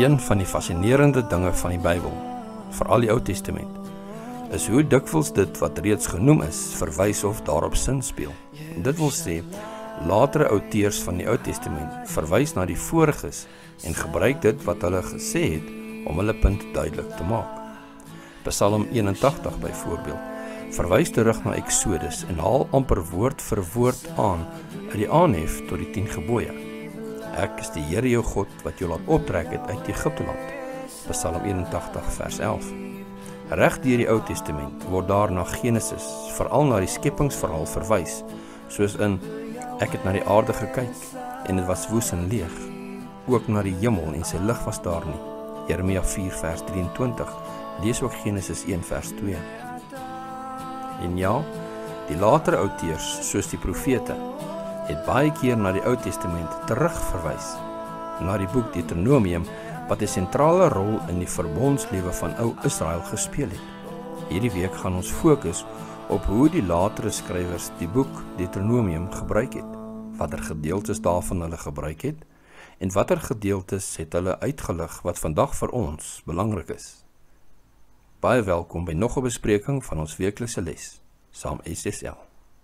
Een van die fascinerende dinge van die Bybel, veral die Ou Testament, is hoe dikwels dit wat reeds genoem is, verwys of daarop sin speel. Dit wil sê, latere outeurs van die Ou Testament verwys na die voriges en gebruik dit wat hulle gesê het om hulle punt duidelik te maak. Psalm 81 byvoorbeeld verwys terug na Exodus en haal amper woord vir woord aan uit die aanhef tot die 10 gebooie. Ek is die Here jou God wat jou laat optrek het uit Egipte land. Psalm 81 vers 11. Reg deur die Ou Testament word daar na Genesis, veral na die skepingsverhaal verwys, soos in ek het na die aarde gekyk en dit was woes en leeg. Ook na die hemel en sy lig was daar nie. Jeremia 4 vers 23. Lees ook Genesis 1 vers 2. En ja, die latere outeurs, soos die profete, het baie keer na die Ou Testament terugverwys, na die boek Deuteronomium, wat 'n sentrale rol in die verbondslewe van ou Israel gespeel het. Hierdie week gaan ons fokus op hoe die latere skrywers die boek Deuteronomium gebruik het, watter gedeeltes daarvan hulle gebruik het, en watter gedeeltes het hulle uitgelig wat vandag vir ons belangrik is. Baie welkom by nog 'n bespreking van ons weeklikse les, saam SSL.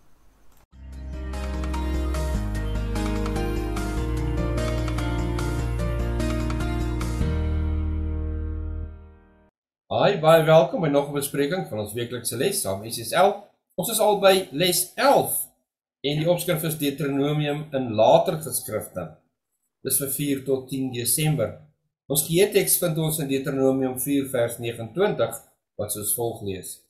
Hi, baie welkom by nog 'n bespreking van ons weeklikse les, saam SSL. Ons is al by les 11 en die opskrif is Deuteronomium in later geskrifte. Dis vir 4 tot 10 Desember. Ons geheeteks vind ons in Deuteronomium 4 vers 29, wat soos volg lees.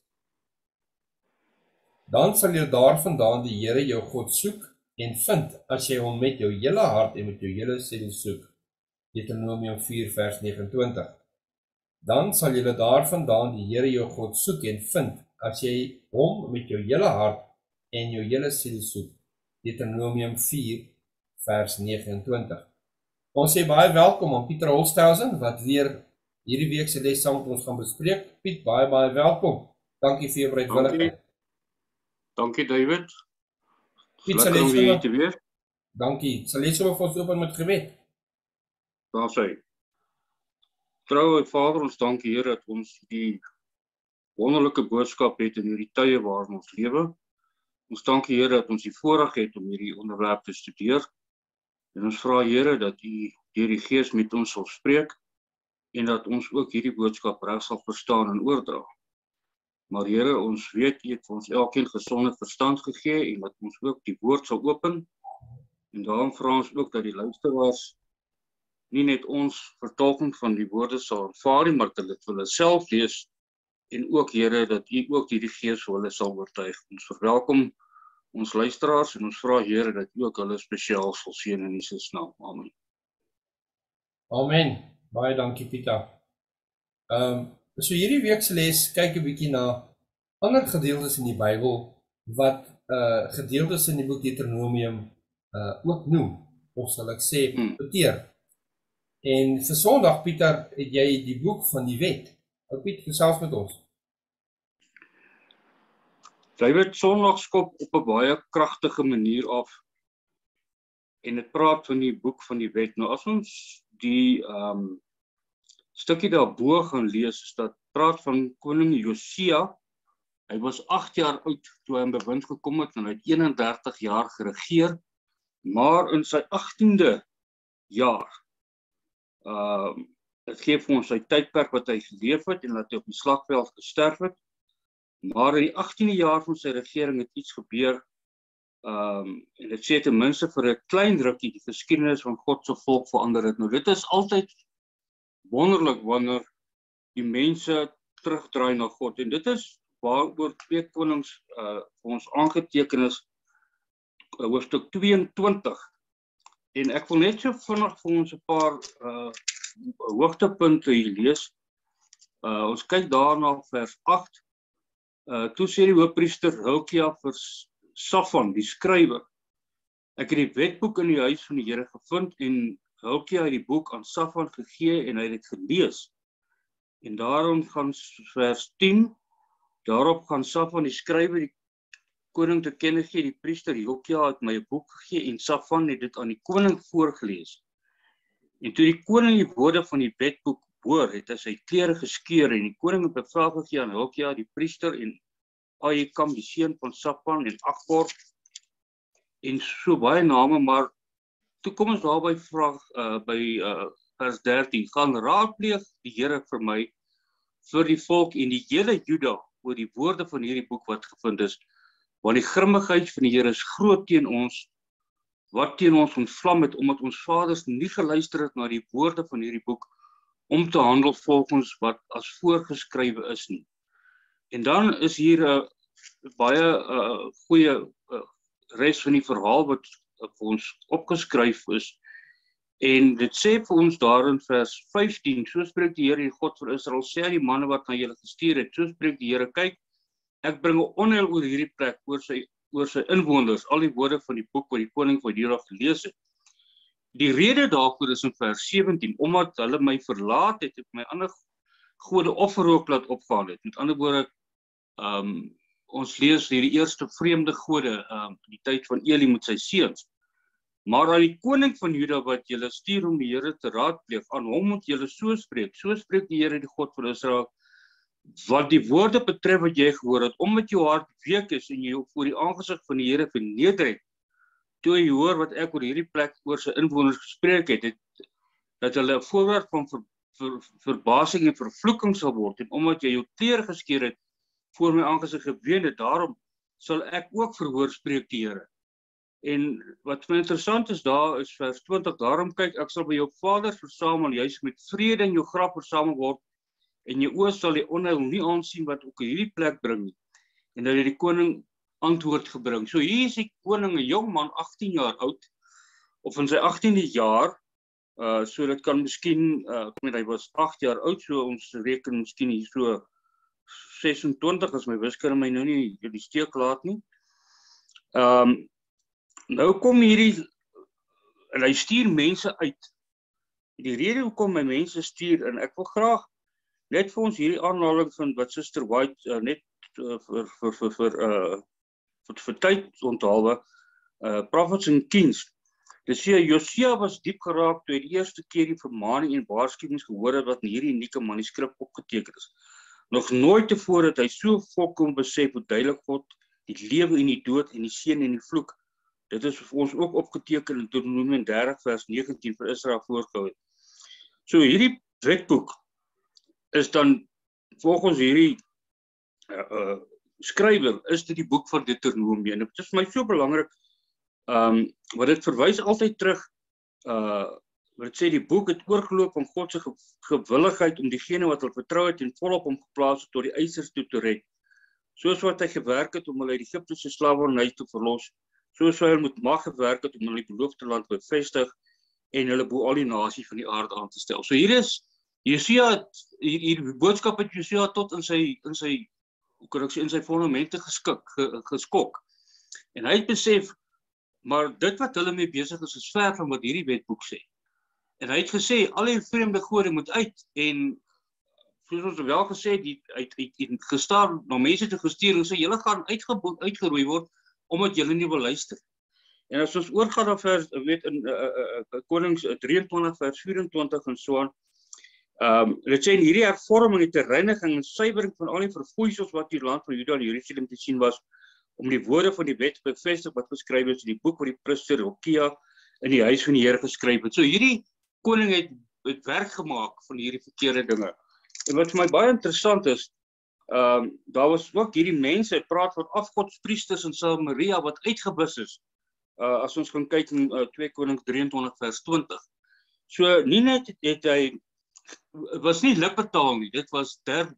Dan sal jy daarvandaan die Here jou God soek en vind, as jy hom met jou hele hart en met jou hele siel soek. Deuteronomium 4 vers 29. Dan sal jy daarvandaan die Here jou God soek en vind, as jy hom met jou hele hart en jou hele siel soek. Deuteronomium 4 vers 29. Ons sê baie welkom aan Pieter Holsthausen, wat weer hierdie week se les saam met ons gaan bespreek. Piet, baie welkom. Dankie vir jou bereidwilligheid. Dankie David. Piet, sal jy Dankie. Sal jy sommer vir ons open met gebed? Daar sê. Troue Vader, ons dank U, Here, dat ons die wonderlike boodskap het in hierdie tye waarin ons lewe. Ons dank U, Here, dat ons die voorreg het om hierdie onderwerp te studeer. En ons vra Here dat U deur die Gees met ons sal spreek en dat ons ook hierdie boodskap reg sal verstaan en oordra. Maar Here, ons weet U het vir ons elkeen gesonde verstand gegee en dat ons ook die woord sal open. En daarom vra ons ook dat die luisteraars nie net ons vertolking van die woorde sal aanvaar nie, maar dat dit vir hulle self lees en ook Here dat U ook die Gees vir hulle sal oortuig. Ons verwelkom ons luisteraars en ons vra Here dat U ook hulle spesiaal sal seën in Jesus naam. Amen. Amen. Baie dankie Pieter. So hierdie week se les kyk 'n bietjie na ander gedeeltes in die Bybel wat gedeeltes in die boek Deuteronomium ook noem, of sal ek sê beteer. En vir Sondag Pieter, het jy die boek van die wet. Ou Piet, gesels met ons. David, Sondag skop op 'n baie kragtige manier af en dit praat van die boek van die wet. Nou as ons die stukkie daarbo gaan lees, is dat praat van koning Josia. Hy was 8 jaar oud toe hy in bewind gekom het en hy het 31 jaar geregeer, maar in sy 18de jaar dit gee vir ons sy tydperk wat hy geleef het en dat hy op die slagveld gesterf het. Maar in die 18de jaar van sy regering het iets gebeur, en dit sê ten minste vir 'n klein rukkie die geskiedenis van God se volk verander het. Nou dit is altyd wonderlik wanneer die mense terugdraai na God, en dit is waaroor 2 Konings vir ons aangeteken is, hoofstuk 22. En ek wil net so vinnig vir ons 'n paar hoogtepunte hier lees. Ons kyk daarna vers 8. Toe sê die hoofpriester Hilkia vir Safan, die skrywer, ek het die wetboek in die huis van die Here gevind, en Hilkia het die boek aan Safan gegee en hy het dit gelees. En daarom gaan vers 10, daarop gaan Safan die skrywer die koning te kenne gee, die priester Hilkia het my 'n boek gegee en Safan het dit aan die koning voorgelees. En toe die koning die woorde van die wetboek hoor, het hy sy klere geskeur en die koning het bevel gegee aan Hilkia, die priester, en Ahikam, die seun van Shaphan, en Akbor, en so baie name, maar toe kom ons daarby vers 13, gaan raadpleeg die Here vir my, vir die volk en die hele Juda, oor die woorde van hierdie boek wat gevind is, want die grimmigheid van die Here is groot teen ons, wat teen ons ontvlam het, omdat ons vaders nie geluister het na die woorde van hierdie boek, om te handel volgens wat as voorgeskrywe is nie. En dan is hier 'n baie goeie res van die verhaal wat vir ons opgeskryf is. En dit sê vir ons daar in vers 15, so spreek die Here, die God vir Israel, sê aan die manne wat na julle gestuur het, so spreek die Here, kyk, ek bring 'n onheil oor hierdie plek, oor sy inwoners, al die woorde van die boek wat die koning van Juda gelees het. Die rede daarvoor is in vers 17, omdat hulle my verlaat het, my ander gode offerhoop laat opgaan het. Met ander woorde, ons lees hierdie eerste vreemde gode, die tyd van Eli met sy seuns. Maar aan die koning van Juda wat julle stuur om die Here te raadpleeg, aan hom moet julle so spreek die Here, die God van Israel, wat die woorde betref wat jy gehoor het, omdat jou hart week is en jy voor die aangesig van die Here verneder het, toe jy hoor wat ek oor hierdie plek oor sy inwoners gespreek het, dat hulle 'n voorwerp van verbasing en vervloeking sal word, en omdat jy jou klere geskeur het, voor my aangesig geween het, daarom sal ek ook verhoor, spreek die Here. En wat my interessant is daar, is vers 20, daarom kyk, ek sal by jou vaders versamel, jy sal met vrede in jou graf versamel word, en jou oë sal die onheil nie aansien wat ook hierdie plek bring nie. En dat die koning antwoord gebring. So hier is die koning, 'n jong man, 18 jaar oud, of in sy 18de jaar, so dit kan miskien, hy was 8 jaar oud, so ons reken miskien hier so 26, as my wiskunde my nou nie die steek laat nie. Nou kom hierdie, en hy stuur mense uit. Die rede hoekom my mense stuur, en ek wil graag net vir ons hierdie aanhaling van wat Suster White net vir tyd onthaalwe, Prophets and Kings. Dit sê, Josia was diep geraak toe hy die eerste keer die vermaning en waarskuwings gehoor het wat in hierdie unieke manuskrip opgeteken is. Nog nooit tevore het hy so volkom besef hoe duidelik God die lewe en die dood en die seën en die vloek. Dit is vir ons ook opgeteken in Deuteronomium 30 vers 19 vir Israel voorgehou het. So hierdie wetboek is dan volgens hierdie skrywer is dit die boek van Deuteronomium. En dit is vir my so belangrik, wat dit verwys altyd terug, wat dit sê die boek het oorgeloop van God se gewilligheid om diegene wat hulle vertrou het en volop hom geplaas het tot die eisers toe te red. Soos wat hy gewerk het om hulle uit Egiptiese slawerny te verlos, soos hy met mag gewerk het om hulle die beloofde land te bevestig en hulle bo al die nasies van die aarde aan te stel. So hier is Josia, hierdie boodskap het Josia tot in sy hoe kan ek sê, in sy fondamente geskok. En hy het besef, maar dit wat hulle mee besig is ver van wat hierdie wetboek sê. En hy het gesê, al die vreemde gode moet uit, en soos ons wel gesê, hy het gestaan na mense te gestuur en sê, julle gaan uitgeroei word, omdat julle nie wil luister. En as ons oorgaan na vers, in Konings 23 vers 24 en so aan, dit sê in hierdie hervorming, die reiniging en suiwering van al die verfoeisels wat die land van Juda en Jerusalem te sien was, om die woorde van die wet te bevestig wat geskryf is in die boek wat die priester Hilkia in die huis van die Here geskryf het. So hierdie koning het werk gemaak van hierdie verkeerde dinge. En wat vir my baie interessant is, daar was ook hierdie mense, het praat van afgodspriesters in Samaria wat uitgebus is, as ons gaan kyk in 2 Konings 23 vers 20. So nie net het hy, het was nie lippetaal nie, dit was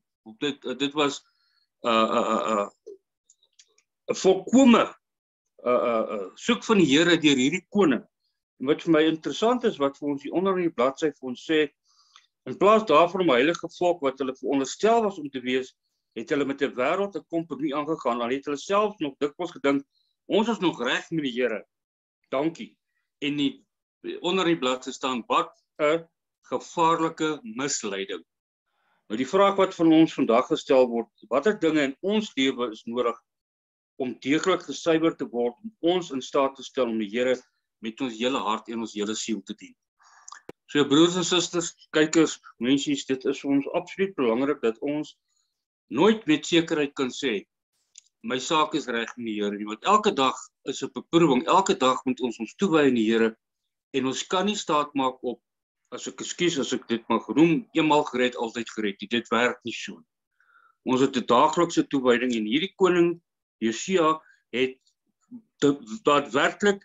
volkome soek van die Here deur hierdie koning. En wat vir my interessant is, wat vir ons hier onder in die bladsy vir ons sê, in plaas daarvan om 'n heilige volk wat hulle veronderstel was om te wees, het hulle met 'n wêreld 'n kompromie aangegaan, al het hulle self nog dikwels gedink, ons is nog reg met die Here. Dankie. En onder die bladsy staan, wat 'n gevaarlike misleiding. Nou die vraag wat van ons vandag gestel word, watter dinge in ons lewe is nodig om deeglik gesuiwer te word, om ons in staat te stel om die Here met ons hele hart en ons hele siel te dien. So broers en susters, kykers, mensies, dit is vir ons absoluut belangrik dat ons nooit met sekerheid kan sê my saak is reg in die Here nie, want elke dag is 'n beproewing, elke dag moet ons toewy in die Here en ons kan nie staat maak op as ek dit mag genoem, eenmaal gered, altyd gered. Dit werk nie so. Ons het 'n daaglikse toewyding en hierdie koning Josia het daadwerklik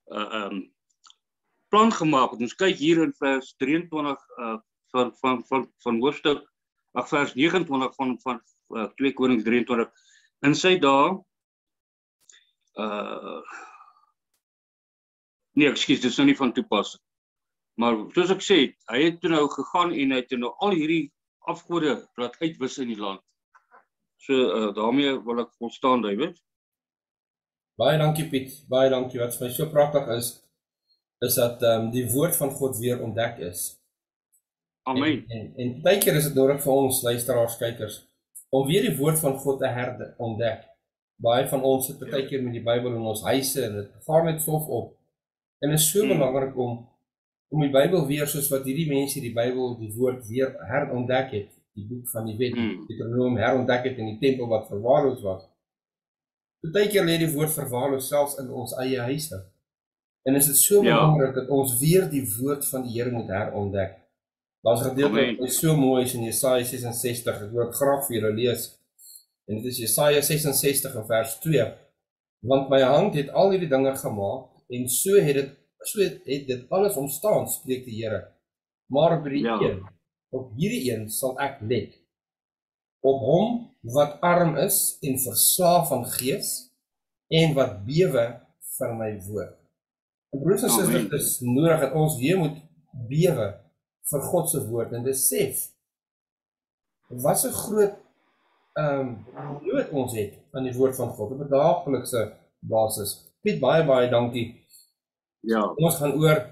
plan gemaak. Ons kyk hier in vers 23 van hoofstuk vers 29 van 2 Konings 23. In sy dae nee, ekskuus, dit is nou nie van toepassing. Maar soos ek sê, hy het toe nou gegaan en hy het nou al hierdie afgode laat uitwis in die land. So daarmee wil ek volstaan, David. Baie dankie Piet, baie dankie. Wat vir my so pragtig is dat die woord van God weer ontdek is. Amen. En baie keer is dit nodig vir ons luisteraars, kykers, om weer die woord van God te ontdek. Baie van ons sit baie keer met die Bybel in ons huise en dit vaar net stof op. En dit is so belangrik om die Bybel weer, soos wat hierdie mense die Bybel, die woord weer herontdek het, die boek van die wet, Deuteronomium herontdek het in die tempel wat verwaarloos was. Baie keer lê die woord verwaarloos selfs in ons eie huise. En is dit so belangrik dat ons weer die woord van die Here moet herontdek. Daar's 'n gedeelte wat so mooi is in Jesaja 66, ek wil graag vir julle lees. En dit is Jesaja 66 in vers 2. Want my hand het al hierdie dinge gemaak en so het dit alles ontstaan, spreek die Here. Maar op hierdie een sal ek let. Op hom wat arm is en verslaaf van gees en wat bewe vir my woord. En broers en susters, dit is nodig dat ons weer moet bewe vir God se woord en besef wat so groot nood ons het aan die woord van God op 'n daaglikse basis. Piet, baie dankie. Ja. Ons gaan oor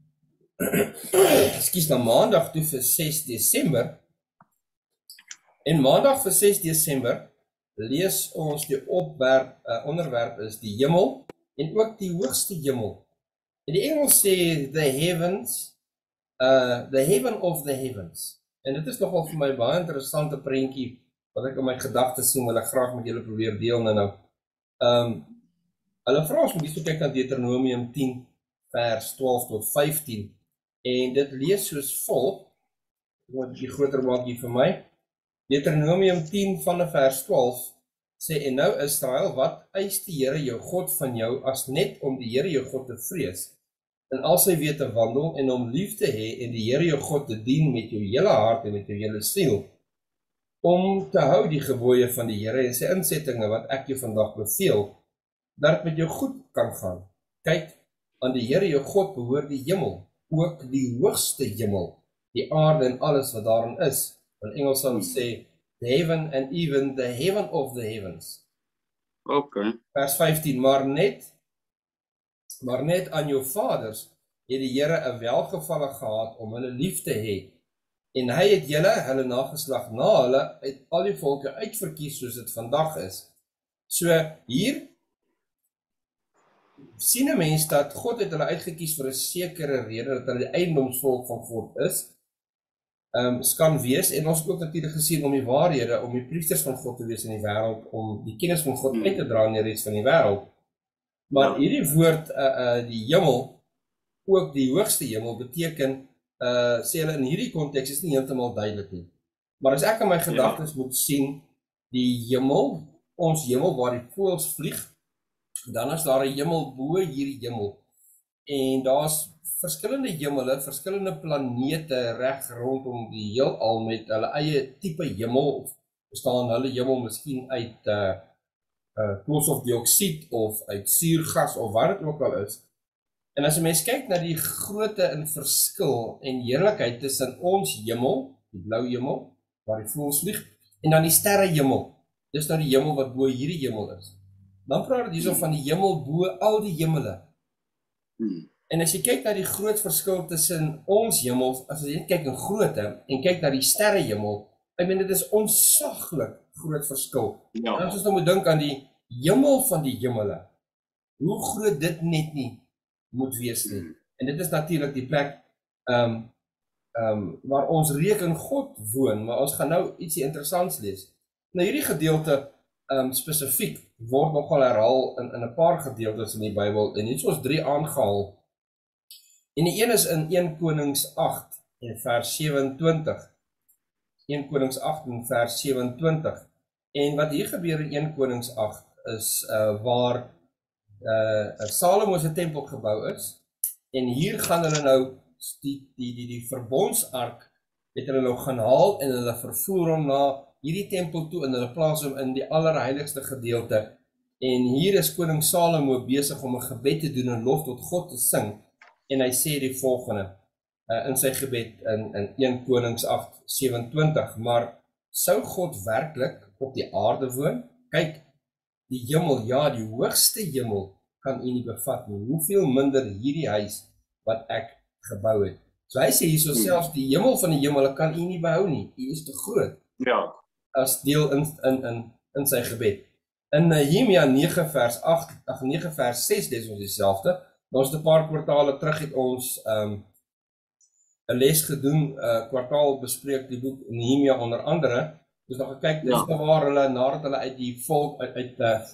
na maandag toe vir 6 Desember. En maandag vir 6 Desember lees ons die onderwerp is die hemel en ook die hoogste hemel. In die Engels sê the heavens, the heaven of the heavens. En dit is nogal vir my baie interessante prentjie wat ek in my gedagtes sien, wil ek graag met julle probeer deel nou. Hulle vra ons moet hierso kyk na Deuteronomium 10 vers 12 tot 15 en dit lees soos volg. Ek moet die groter maak hier vir my. Deuteronomium 10 van vers 12 sê, en nou Israel, wat eis die Here jou God van jou as net om die Here jou God te vrees en al sy weë te wandel en om lief te hê en die Here jou God te dien met jou hele hart en met jou hele siel, om te hou die gebooie van die Here en sy insettinge wat ek jou vandag beveel, dat het met jou goed kan gaan. Kyk, aan die Here jou God behoort die hemel, ook die hoogste hemel, die aarde en alles wat daarin is. In Engels sal sê, the heaven and even the heaven of the heavens. Vers 15, maar net aan jou vaders het die Here 'n welgevalle gehad om hulle lief te hê. En hy het hulle nageslag na hulle uit al die volke uitverkies soos dit vandag is. So hier sien 'n mens dat God het hulle uitgekies vir 'n sekere rede, dat hulle die eiendomsvolk van God is. Kan wees, en ons het ook natuurlik gesien om die waarhede, om die priesters van God te wees in die wêreld, om die kennis van God uit te dra in die res van die wêreld. Maar hierdie woord, die hemel, ook die hoogste hemel, beteken, sê hulle in hierdie konteks is nie heeltemal duidelik nie. Maar as ek in my gedagtes moet sien, die hemel, ons hemel waar die voëls vlieg, dan is daar 'n hemel bo hierdie hemel. En daar's verskillende hemele, verskillende planete reg rondom die heelal met hulle eie tipe hemel, bestaan hulle hemel miskien uit koolstofdioksied of uit suurgas of wat dit ook al is. En as 'n mens kyk na die grootte en verskil en heerlikheid tussen ons hemel, die blou hemel, waar die voëls vlieg, en dan die sterrehemel, dis nou die hemel wat bo hierdie hemel is. Dan praat dit hierso van die hemel bo al die hemele. En as jy kyk na die groot verskil tussen ons hemel, as jy kyk in grootte en kyk na die sterrehemel, ek meen dit is onsaglik groot verskil. En as ons nou moet dink aan die hemel van die hemele, hoe groot dit net nie moet wees nie. En dit is natuurlik die plek waar ons reken God woon, maar ons gaan nou ietsie interessants lees. Nou hierdie gedeelte spesifiek word nogal herhaal in 'n paar gedeeltes in die Bybel, en hier is 3 aangehaal. En die een is in 1 Konings 8 en vers 27. 1 Konings 8 en vers 27. En wat hier gebeur in 1 Konings 8 is waar Salomo se tempel gebou is, en hier gaan hulle nou die verbondsark het hulle nou gaan haal en hulle vervoer hom na hierdie tempel toe en hulle plaas hom in die allerheiligste gedeelte. En hier is koning Salomo besig om 'n gebed te doen en lof tot God te sing, en hy sê die volgende in sy gebed in 1 Konings 8:27, maar sou God werklik op die aarde woon? Kyk, die hemel, ja, die hoogste hemel kan u nie bevat nie. Hoeveel minder hierdie huis wat ek gebou het. So hy sê hierso selfs die hemel van die hemel kan u nie behou nie. U is te groot. Ja. As deel in sy gebed. In Nehemia 9 vers 9 vers 6 lees ons dieselfde. Ons 'n paar kwartale terug het ons 'n les gedoen, kwartaal bespreek die boek Nehemia onder andere. Dus nog gekyk, dis waar hulle nadat hulle uit die volk uit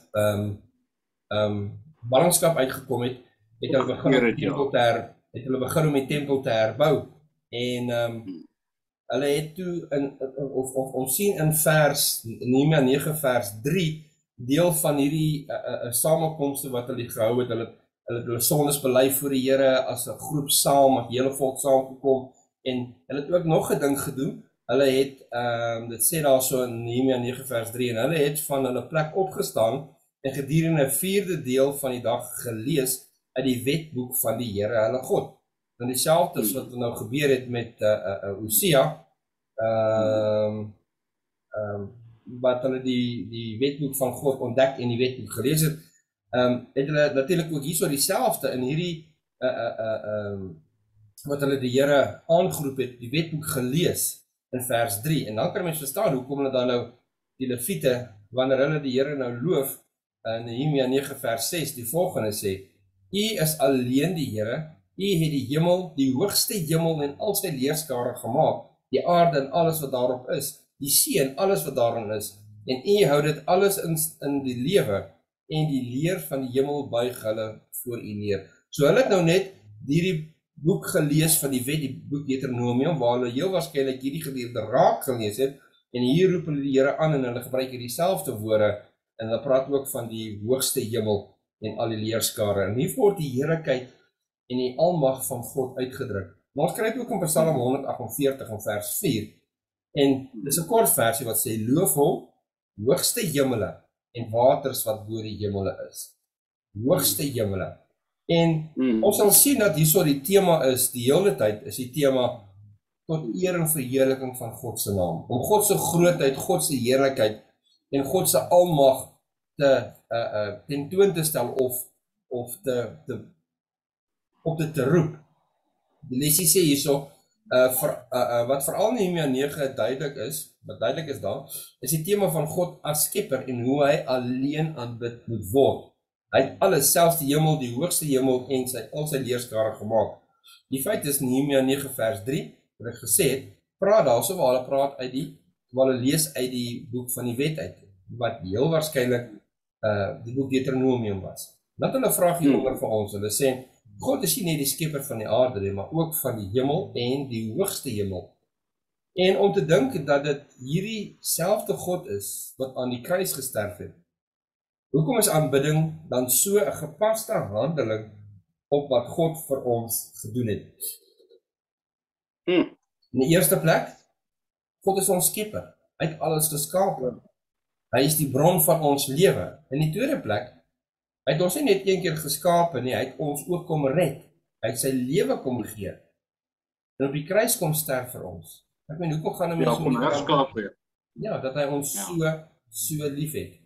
ballingskap uitgekom het, het hulle begin om die tempel te herbou. En hulle het toe ons sien in vers Nehemia 9 vers 3 deel van hierdie samekomste wat hulle gehou het. Hulle het sondes bely voor die Here as 'n groep saam, as die hele volk saamgekom, en hulle het ook nog 'n ding gedoen. Hulle het, dit sê daar so in Nehemia 9 vers 3, en hulle het van hulle plek opgestaan en gedurende 'n 4de deel van die dag gelees uit die wetboek van die Here hulle God. Dan dieselfde wat nou gebeur het met Hosea, wat hulle die wetboek van God ontdek en die wetboek gelees het, het hulle natuurlik ook hierso dieselfde in hierdie wat hulle die Here aangeroep het, die wetboek gelees in vers 3. En dan kan mens verstaan hoekom hulle dan nou die Lewiete, wanneer hulle die Here nou loof, in Nehemia 9 vers 6 die volgende sê: U is alleen die Here, U het die hemel, die hoogste hemel en al sy leerskare gemaak, die aarde en alles wat daarop is, die see en alles wat daarin is, en U hou dit alles in die lewe, en die leer van die hemel buig hulle voor U neer. So hulle het nou net hierdie boek gelees van die wet, die boek Deuteronomium, waar hulle heel waarskynlik hierdie gedeelte raak gelees het, en hier roep hulle die Here aan en hulle gebruik hier dieselfde woorde, en hulle praat ook van die hoogste hemel en al die leerskare. En hier word die heerlikheid en die almag van God uitgedruk. Maar ons kry dit ook in Psalm 148 en vers 4. En dis 'n kort versie wat sê: loof hom, hoogste hemele en waters wat bo die hemele is. Hoogste hemele. En ons sal sien dat hierso die tema is, die hele tyd is die tema tot eer en verheerliking van God se naam. Om God se grootheid, God se heerlikheid en God se almag tentoon te stel of te roep. Die lesie sê hierso, wat veral Nehemia 9 duidelik is daar, is die tema van God as skepper en hoe hy alleen aanbid moet word. Hy het alles, selfs die hemel, die hoogste hemel en al sy leerskare gemaak. Die feit is Nehemia 9 vers 3, wat ek gesê het, praat daarso waar hulle praat waar hulle lees uit die boek van die wet uit, wat heel waarskynlik die boek Deuteronomium was. Laat hulle vraag hieroor vir ons. Hulle sê, God is nie net die skepper van die aarde, maar ook van die hemel en die hoogste hemel. En om te dink dat dit hierdie selfde God is wat aan die kruis gesterf het, hoekom is aanbidding dan so 'n gepaste handeling op wat God vir ons gedoen het? In die eerste plek, God is ons skepper. Hy het alles geskaap. Hy is die bron van ons lewe. In die tweede plek, hy het ons nie net een keer geskaap nie, hy het ons ook kom red. Hy het sy lewe kom gee. En op die kruis kom sterf vir ons. Ek meen, hoekom gaan hy kom herskaap weer? Ja, dat hy ons so lief het.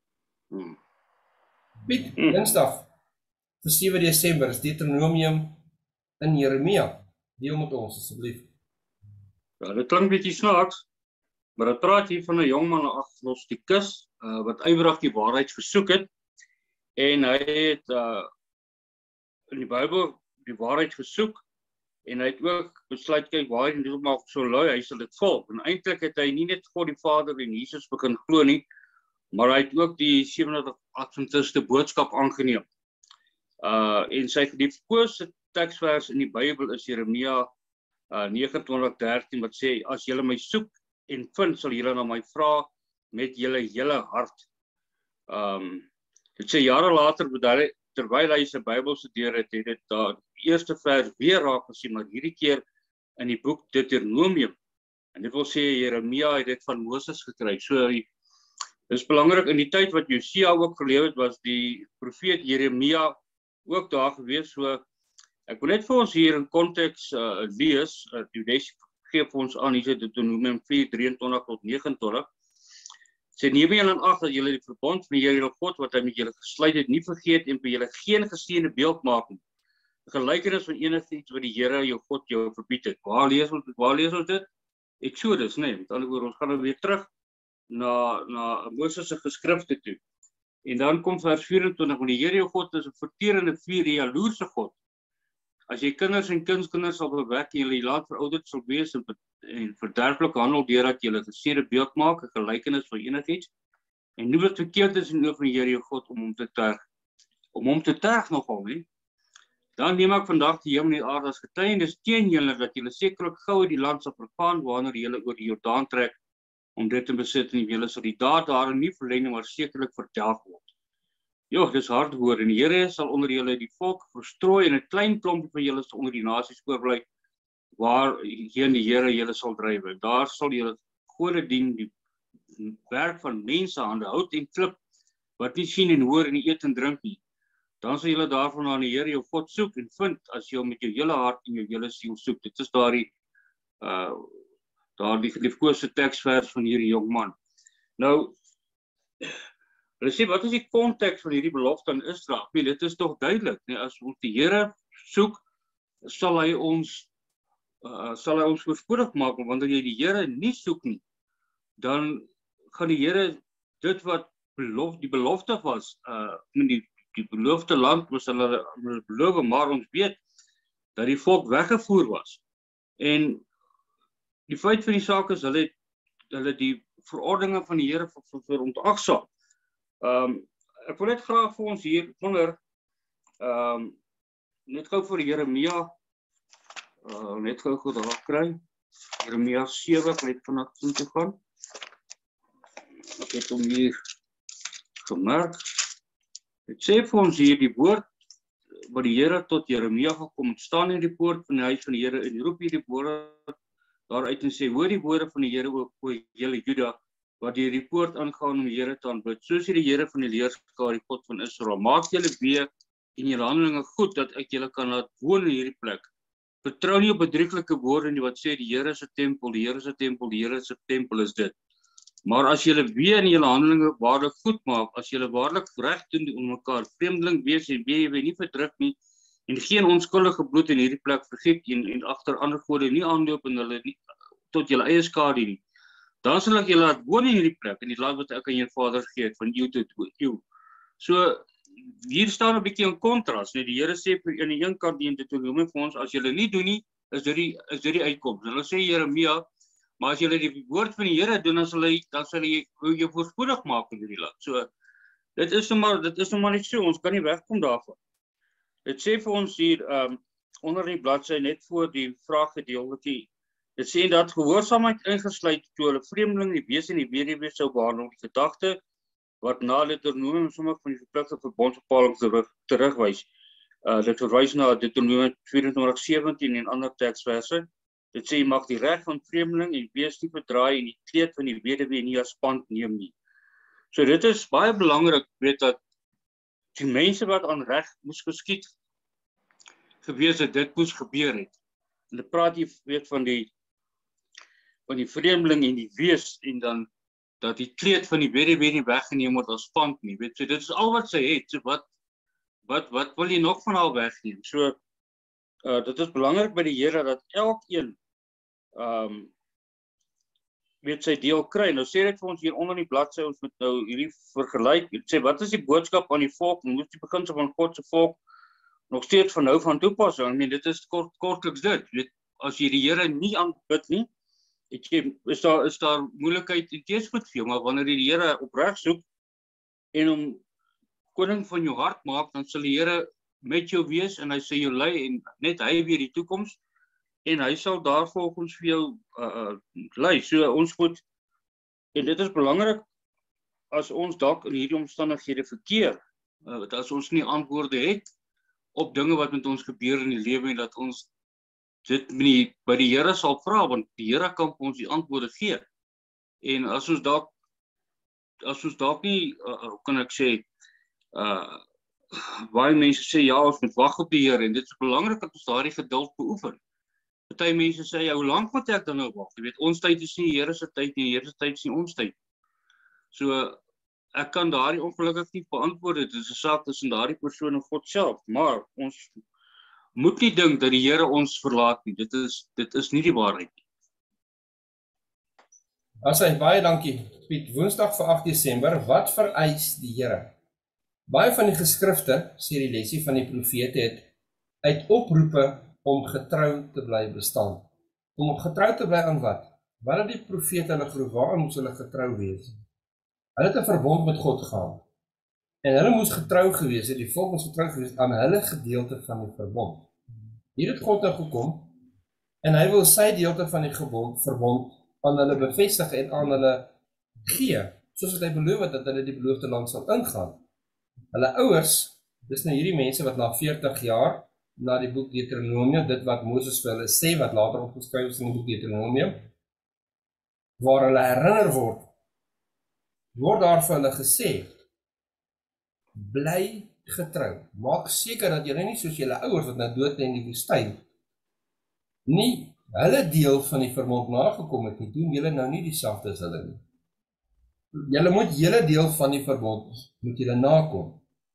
Piet, Dinsdag, vir 7 Desember is Deuteronomium in Jeremia. Deel met ons, asseblief. Ja, dit klink bietjie snaaks, maar dit praat hier van 'n jongman, 'n agnostikus, wat ywerig die waarheid versoek het, en hy het in die Bybel die waarheid gesoek, En hy het ook besluit, kyk, waar hy dit maak so lui, hy sal dit volg. En eintlik het hy nie net God die Vader en Jesus begin glo nie, maar hy het ook die 70 Adventiste boodskap aangeneem. En sy die verkose teksvers in die Bybel is Jeremia 29:13 wat sê, as julle my soek en vind, sal julle na my vra met julle hele hart. Dit sê jare later, terwyl hy sy Bybel studeer het, het dit daar die eerste vers weer raak gesien, maar hierdie keer in die boek Deuteronomium. En dit wil sê, Jeremia het dit van Moses gekry. So, dit is belangrik, in die tyd wat Josia ook geleef het, was die profeet Jeremia ook daar gewees. So, ek wil net vir ons hier in konteks lees, die gee vir ons aan, hier sê Deuteronomium 4:23 tot 29. Sê, neem julle in ag dat julle die verbond van die Here julle God, wat hy met julle gesluit het, nie vergeet en vir julle geen gesteende beeld maak nie. 'n Gelykenis van enigiets wat die Here jou God jou verbied het. Waar lees ons dit? Exodus, nee, met ander woorde, ons gaan nou weer terug na Moses se geskrifte toe. En dan kom vers 24, want die Here jou God is 'n verterende vuur, 'n jaloerse God. As jy kinders en kindskinders sal bewek en julle laat verouderd sal wees en verderflik handel deurdat julle gesteede beeld maak, 'n gelykenis van enigiets, en nie wat verkeerd is in die oë van die Here jou God om hom te terg nogal nie, dan neem ek vandag die hemel en die aarde as getuienis teen julle dat julle sekerlik gou die land sal vergaan wanneer julle oor die Jordaan trek om dit te besit en julle sal die daad daarin nie verleng maar sekerlik verdelg word. Jo, dis hard woord en die Here sal onder julle die volk verstrooi en 'n klein klompie van julle sal onder die nasies oorbly waarheen die Here julle sal drywe. Daar sal julle gode dien, die werk van mensehande, hout en klip wat nie sien en hoor en nie eet en drink nie. Dan sal julle daarvan aan die Here jou God soek en vind as jy hom met jou hele hart en jou hele siel soek. Dit is daardie geliefkoeste teksvers van hierdie jong man. Nou, hulle sê, wat is die konteks van hierdie belofte aan Israel? Dit is toch duidelik, nee, as ons die Here soek, sal hy ons voorspoedig maak, want wanneer jy die Here nie soek nie, dan gaan die Here dit wat die belofte was, die beloofde land was hulle beloof, maar ons weet dat die volk weggevoer was. En die feit van die saak is, hulle die verordeninge van die Here verontagsaam. Ek wil net graag vir ons hier onder, net gou vir Jeremia, net gou goed daar kry, Jeremia 7, ek net vanaf toe te gaan. Ek het hom hier gemerk. Het sê vir ons hier die woord, wat die Here tot Jeremia gekom, staan in die poort van die huis van die Here, en roep hier die woorde daaruit en sê, hoor die woorde van die Here o julle Juda, wat die poort aangaan om die Here te aanbid. So sê die Here van die leerskare, die God van Israel, maak julle weer en julle handelinge goed, dat ek julle kan laat woon in hierdie plek. Vertrou nie op bedrieglike woorde nie wat sê die Here se tempel, die Here se tempel, die Here se tempel is dit. Maar as julle weer in julle handelinge waarlik goed maak, as julle waarlik reg doen onder mekaar, vreemdeling wees en weer nie verdruk nie, en geen onskuldige bloed in hierdie plek vergiet en agter ander gode nie aanloop en hulle nie tot julle eie skade nie, dan sal ek julle laat woon in hierdie plek, in die land wat ek aan julle vader gegee het, van eeu tot eeu. So, hier staan 'n bietjie in kontras, nee, die Here sê vir aan die een kant in Deuteronomium vir ons, as julle nie doen nie, is dit die uitkoms. Hulle sê Jeremia, maar as julle die woord van die Here doen, dan sal hy jou voorspoedig maak in hierdie land. So, dit is nou maar net so, ons kan nie wegkom daarvan. Dit sê vir ons hier, onder die bladsy, net voor die vraaggedeeltjie, dit sê dat gehoorsaamheid ingesluit toe hulle vreemdeling, die wees en die weduwee sou behandel, die gedagte wat na Deuteronomium sommige van die verpligte verbondsbepalings terugwys. Dit verwys na Deuteronomium 24:17 en ander teksverse. Dit sê jy mag die reg van vreemdeling en wees nie verdraai en die kleed van die weduwee nie as pand neem nie. So dit is baie belangrik, weet dat die mense wat aan reg moes geskied gewees het, dit moes gebeur het. En dit praat jy weet van die vreemdeling en die wees en dan dat die kleed van die weduwee nie weggeneem word as pand nie, weet so dit is al wat sy het, so wat wil jy nog van haar wegneem? So dit is belangrik by die Here dat elkeen weet sy deel kry. Nou sê dit vir ons hier onder die bladsy, ons moet nou hierdie vergelyk, sê wat is die boodskap aan die volk, ons moet die beginsel van God se volk nog steeds van nou van toepassing. Dit is kortliks dit. Weet, as jy die Here nie aanbid nie, is daar moeilikheid en teëspoed vir jou, maar wanneer jy die Here opreg soek en hom koning van jou hart maak, dan sal die Here met jou wees en hy sal jou lei en net hy weet die toekoms en hy sal daarvolgens vir jou lei. So ons moet, en dit is belangrik, as ons dalk in hierdie omstandighede verkeer, as ons nie antwoorde het op dinge wat met ons gebeur in die lewe en dat ons dit by die Here sal vra, want die Here kan ons die antwoorde gee. En as ons dalk nie, hoe kan ek sê, baie mense sê ja, ons moet wag op die Here en dit is belangrik dat ons daardie geduld beoefen. Party mense sê, ja, hoe lank moet ek dan nou wag? Jy weet, ons tyd is nie die Here se tyd nie, die Here se tyd is nie ons tyd. So, ek kan daardie ongelukkig nie beantwoord, dit is 'n saak tussen daardie persoon en God self, maar ons moet nie dink dat die Here ons verlaat nie, dit is nie die waarheid nie. Baie dankie, Piet. Woensdag vir 8 Desember, wat vereis die Here? Baie van die geskrifte, sê die lesie van die profete, het uit oproepe om getrou te bly bestaan. Om getrou te bly aan wat? Wat het die profete hulle geroep, waaraan moes hulle getrou wees? Hulle het 'n verbond met God gehad. En hulle moes getrou gewees het, die volk moes getrou gewees aan hulle gedeelte van die verbond. Hier het God nou gekom, en hy wil sy deelte van die verbond aan hulle bevestig en aan hulle gee, soos wat hy beloof het, dat hulle die beloofde land sal ingaan. Hulle ouers, dis nou hierdie mense wat na 40 jaar, na die boek Deuteronomium, dit wat Moses vir hulle sê, wat later opgeskryf is in die boek Deuteronomium, waar hulle herinner word daar vir hulle gesê, bly getrou, maak seker dat julle nie soos julle ouers wat nou dood in die woestyn, nie hulle deel van die verbond nagekom het nie, doen julle nou nie dieselfde as hulle nie. Julle moet julle deel van die verbond, moet julle nakom.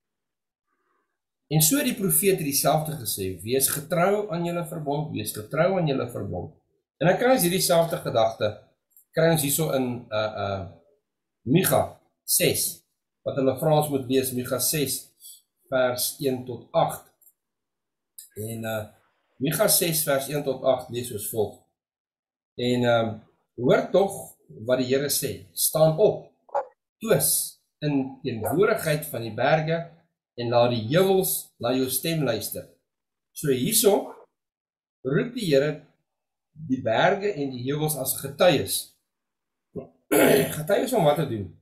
En so die profeet het dieselfde gesê, wees getrou aan julle verbond, wees getrou aan julle verbond. En dan kry ons hierdie selfde gedagte, kry ons hierso in Micha 6, wat hulle vra ons moet lees, Micha 6, vers 1 tot 8. En Micha 6, vers 1 tot 8, lees ons volg. En hoor tog wat die Here sê, staan op, toos in teenwoordigheid van die berge, en laat die heuwels na jou stem luister. So hierso roep die Here die berge en die heuwels as getuies. Getuies om wat te doen?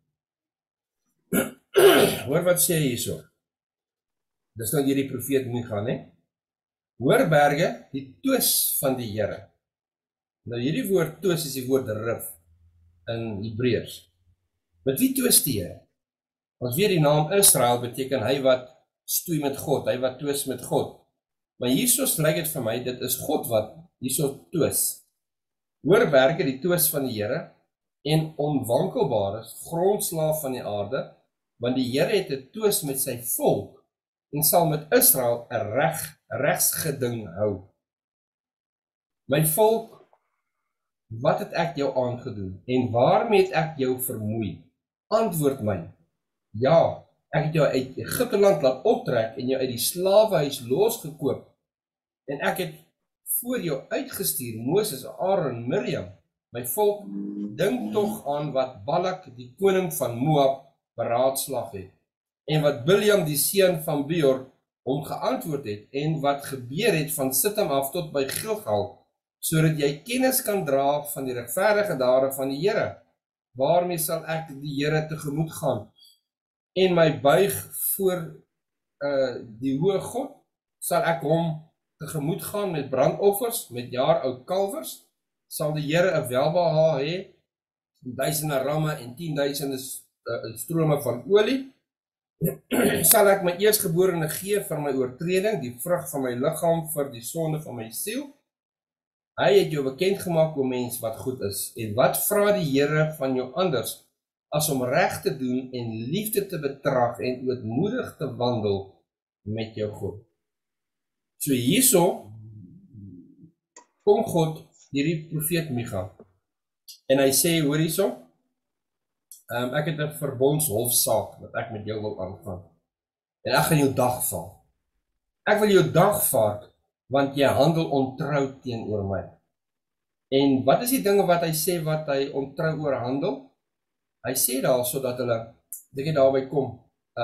Hoor wat sê hy hierso. Dis nou hierdie profeet Micha, né? Hoor berge, die toos van die Here. Nou hierdie woord toos is die woord rif in Hebreërs. Met wie toos die Here? Ons weet die naam Israel beteken hy wat stoei met God, hy wat toos met God. Maar hierso lyk dit vir my, dit is God wat hierso toos. Hoor berge, die toos van die Here, en onwankelbare grondslaaf van die aarde, want die Here het 'n toos met sy volk, en sal met Israel 'n regsgeding hou. My volk, wat het ek jou aangedoen, en waarmee het ek jou vermoei? Antwoord my, ja, ek het jou uit Egipte land laat optrek, en jou uit die slawehuis losgekoop, en ek het voor jou uitgestuur, Moses, Aaron, Miriam, my volk, dink tog aan wat Balak, die koning van Moab, beraadslag het, en wat Biljam, die seun van Beor, hom geantwoord het, en wat gebeur het van Sittim af tot by Gilgal, sodat jy kennis kan dra van die regverdige dade van die Here. Waarmee sal ek die Here tegemoet gaan, en my buig voor die hoë God? Sal ek hom tegemoet gaan met brandoffers, met jaar oud kalvers? Sal die Here 'n welbehae hê, duisende ramme en 10.000 strome van olie? Sal ek my eerstgeborene gee vir my oortreding, die vrug van my liggaam vir die sonde van my siel? Hy het jou bekend gemaak, o mens, wat goed is. En wat vra die Here van jou anders, as om reg te doen en liefde te betrag en ootmoedig te wandel met jou God? So hierso kom God, hierdie profeet Micha, en hy sê, hoor hierso, ek het 'n verbondshofsaak wat ek met jou wil aangaan, en ek gaan jou dag val. Ek wil jou dagvaard, want jy handel ontrou teenoor my. En wat is die dinge wat hy sê wat hy ontrou oor handel? Hy sê daar sodat hulle, dink jy daarby kom,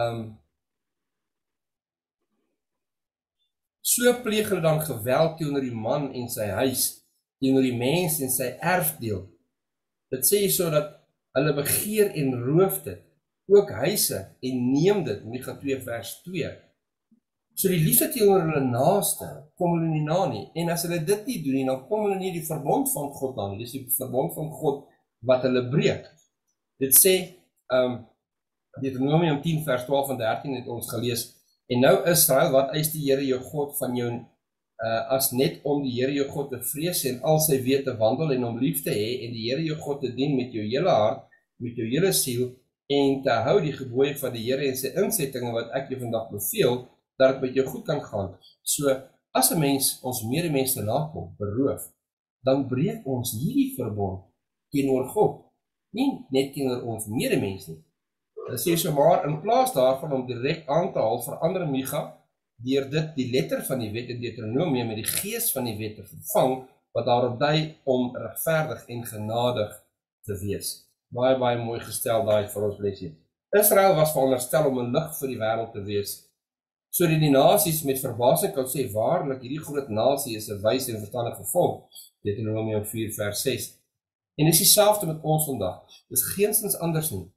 so pleeg hulle dan geweld teenoor die man en sy huis, teenoor die mens en sy erfdeel. Dit sê sodat hulle begeer en roof dit, ook huise en neem dit, Micha 2 vers 2. So die liefde teenoor hulle naaste, kom hulle nie na nie. En as hulle dit nie doen nie, dan kom hulle nie die verbond van God na nie. Dis die verbond van God wat hulle breek. Dit sê, Deuteronomium 10 vers 12 en 13 het ons gelees, en nou Israel, wat eis die Here jou God van jou, as net om die Here jou God te vrees en al sy weë te wandel en hom lief te hê en die Here jou God te dien met jou hele hart, met jou hele siel en te hou die gebooie van die Here en sy insettinge wat ek jou vandag beveel, dat dit met jou goed kan gaan. So, as 'n mens ons medemens te nakom, beroof, dan breek ons hierdie verbond teenoor God, nie net teenoor ons medemens nie. Dit sê so maar, in plaas daarvan om direk aan te haal, verander Micha deur dit die letter van die wet in Deuteronomium met die gees van die wet te vervang, wat daarop dui om regverdig en genadig te wees. Baie mooi gestel daai vir ons lesie. Israel was veronderstel om 'n lig vir die wêreld te wees, sodat die nasies met verbasing kan sê, waarlik, hierdie groot nasie is 'n wys en verstandige volk, Deuteronomium 4 vers 6. En dis dieselfde met ons vandag, dis geensins anders nie.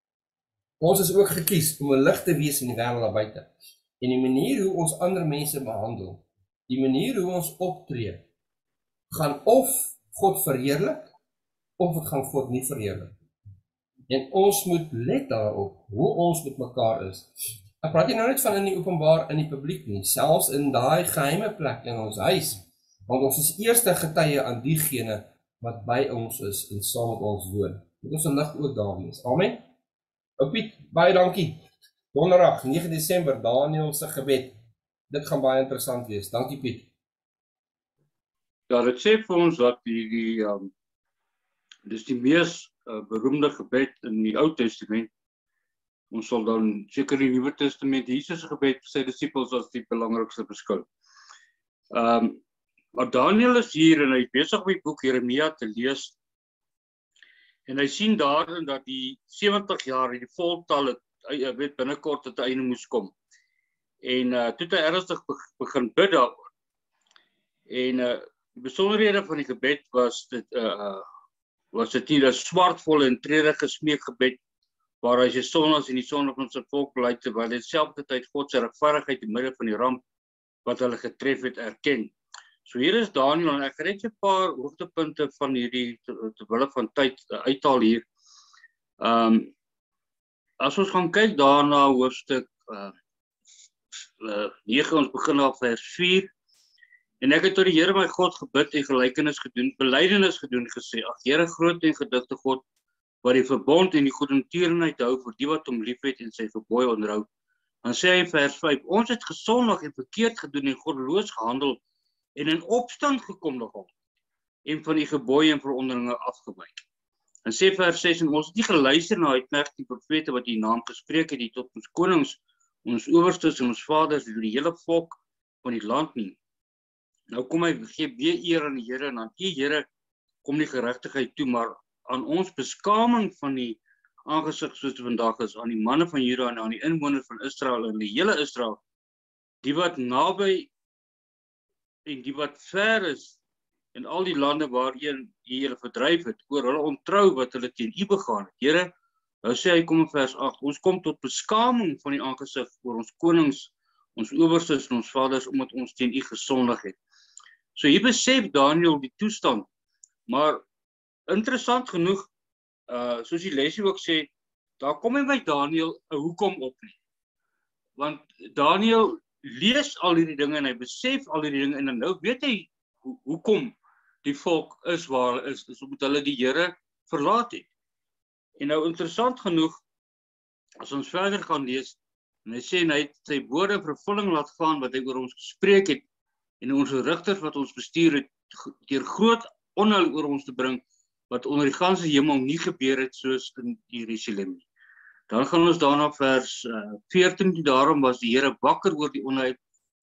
Ons is ook gekies om 'n lig te wees in die wêreld daar buite. En die manier hoe ons ander mense behandel, die manier hoe ons optree, gaan of God verheerlik, of het gaan God nie verheerlik. En ons moet let daarop, hoe ons met mekaar is. Ek praat nie nou net van in die openbaar, in die publiek nie, selfs in daai geheime plek in ons huis, want ons is eerste getuie aan diegene wat by ons is en saam met ons woon. Moet ons 'n lig ook daar wees. Amen. Ou Piet, baie dankie. Donderdag, 9 Desember, Daniel se gebed. Dit gaan baie interessant wees. Dankie Piet. Ja, dit sê vir ons dat dis die mees beroemde gebed in die Ou Testament. Ons sal dan seker die Nuwe Testament Jesus se gebed vir sy disippels as die belangrikste beskou. Maar Daniel is hier en hy is besig om die boek Jeremia te lees. En hy sien daarin dat die 70 jaar, die voltal, weet binnekort het 'n einde moes kom. En toe het hy ernstig begin bid daaroor. En die besonderhede van die gebed was dit nie 'n swartvolle en treurige smeekgebed waar hy sy sondes en die sonde van sy volk bely, terwyl hy selfdertyd God se regverdigheid in midde van die ramp wat hulle getref het erken. So hier is Daniel en ek het net 'n paar hoogtepunte van hierdie terwille van tyd uithaal hier. As ons gaan kyk daarna hoofstuk 9, ons begin af vers 4. En ek het tot die Here my God gebid en gelykenis gedoen, belydenis gedoen, gesê: Ag Here, groot en gedigte God, wat die verbond en die goedertierenheid hou vir die wat hom liefhet en sy verbooie onderhou. Dan sê hy in vers 5: Ons het gesondig en verkeerd gedoen en goddeloos gehandel en in opstand gekom nogal en van die gebooie en verordeninge afgewyk. Dan sê vers 6: En ons het nie geluister na die knegte die profete wat u naam gespreek het, die tot ons konings, ons owerstes en ons vaders, die hele volk van die land nie. Nou kom hy, gee weer eer aan die Here, en aan die Here kom die geregtigheid toe, maar aan ons beskaming van die aangesig soos vandag is, aan die manne van Juda en aan die inwoners van Israel en die hele Israel, die wat naby en die wat ver is, en al die lande waarin jy hulle verdryf het, oor hulle ontrou wat hulle teen u begaan het. Here, nou sê hy, kom in vers 8, ons kom tot beskaming van die aangesig oor ons konings, ons owerstes en ons vaders, omdat ons teen u gesondig het. So hier besef Daniel die toestand, maar interessant genoeg, soos die lesie ook sê, daar kom hy by Daniel 'n hoekom op nie. Want Daniel lees al hierdie dinge en hy besef al hierdie dinge en nou weet hy hoekom die volk is waar hulle is omdat hulle die Here verlaat het. En nou interessant genoeg, as ons verder gaan lees, en hy sê, en hy het sy woorde in vervulling laat gaan wat hy oor ons gespreek het, en ons rigters wat ons bestuur het, deur groot onheil oor ons te bring, wat onder die ganse hemel nie gebeur het soos in Jerusalem nie. Dan gaan ons daarna vers 14, daarom was die Here wakker oor die onheil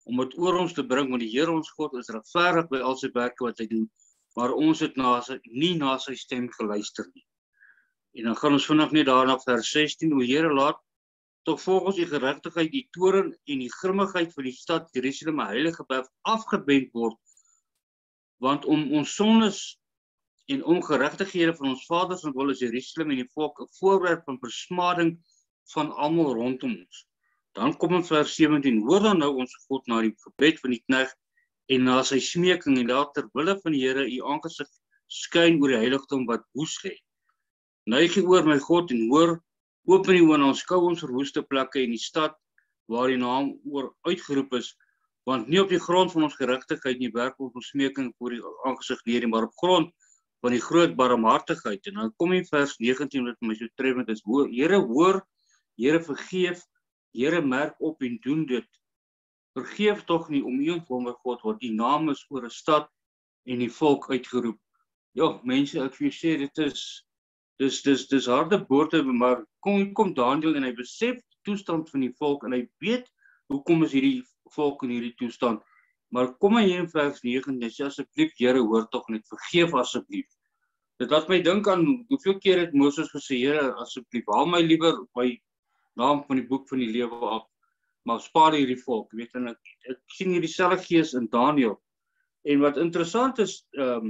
om dit oor ons te bring, want die Here ons God is regverdig by al sy werke wat hy doen, maar ons het nie na sy stem geluister nie. En dan gaan ons vinnig net daarna vers 16, o Here, laat tog volgens die geregtigheid die toorn en die grimmigheid van die stad Jerusalem 'n heilige berg afgewend word, want om ons sondes en ongeregtighede van ons vaders en wil is Jerusalem en die volk 'n voorwerp van versmading van almal rondom ons. Dan kom in vers 17, hoor dan nou ons God na die gebed van die knegt en na sy smeking en daar ter wille van die Here u aangesig skyn oor die heiligdom wat woes lê. Neig u oor my God en hoor, open u oë en aanskou ons verwoeste plekke en die stad waar die naam oor uitgeroep is, want nie op die grond van ons geregtigheid nie werk ons smeking voor die aangesig neer nie, maar op grond van die groot barmhartigheid. En dan kom in vers 19 wat my so treffend is, hoor, Here vergeef, Here merk op en doen dit. Vergeef tog nie om u ontwonde God, want die naam is oor 'n stad en die volk uitgeroep. Ja, mense, ek vir sê, dit is harde woorde, maar kom Daniël en hy besef die toestand van die volk en hy weet hoekom is hierdie volk in hierdie toestand. Maar kom hy in vers 9 en sê asseblief Here, hoor tog net, vergeef asseblief. Dit laat my dink aan hoeveel keer het Moses gesê, Here, asseblief, haal my liewer my naam van die boek van die lewe af, maar spaar hierdie volk, weet, en ek sien hierdie selfde gees in Daniël. En wat interessant is,